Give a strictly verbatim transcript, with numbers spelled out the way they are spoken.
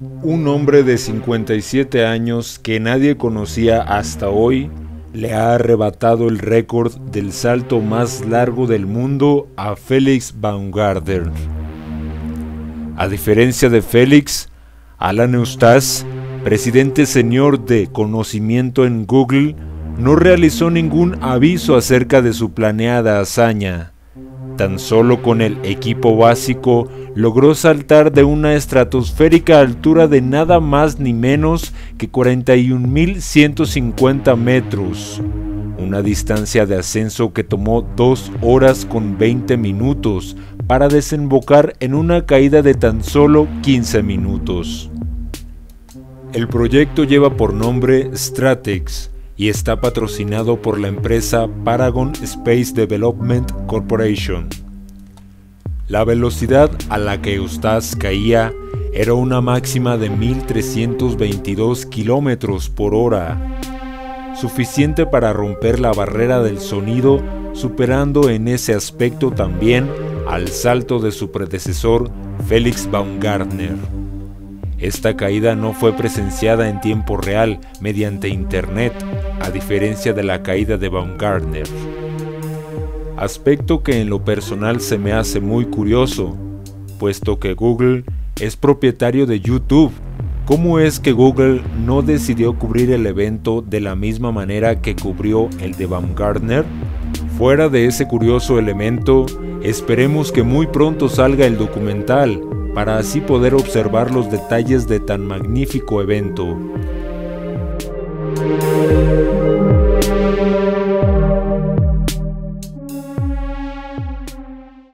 Un hombre de cincuenta y siete años que nadie conocía hasta hoy le ha arrebatado el récord del salto más largo del mundo a Felix Baumgartner. A diferencia de Felix, Alan Eustace, presidente senior de conocimiento en Google, no realizó ningún aviso acerca de su planeada hazaña. Tan solo con el equipo básico logró saltar de una estratosférica altura de nada más ni menos que cuarenta y un mil ciento cincuenta metros, una distancia de ascenso que tomó dos horas con veinte minutos para desembocar en una caída de tan solo quince minutos. El proyecto lleva por nombre STRATEX y está patrocinado por la empresa Paragon Space Development Corporation. La velocidad a la que Eustace caía era una máxima de mil trescientos veintidós kilómetros por hora, suficiente para romper la barrera del sonido, superando en ese aspecto también al salto de su predecesor Felix Baumgartner. Esta caída no fue presenciada en tiempo real mediante internet, a diferencia de la caída de Baumgartner. Aspecto que en lo personal se me hace muy curioso, puesto que Google es propietario de YouTube. ¿Cómo es que Google no decidió cubrir el evento de la misma manera que cubrió el de Baumgartner? Fuera de ese curioso elemento, esperemos que muy pronto salga el documental, para así poder observar los detalles de tan magnífico evento.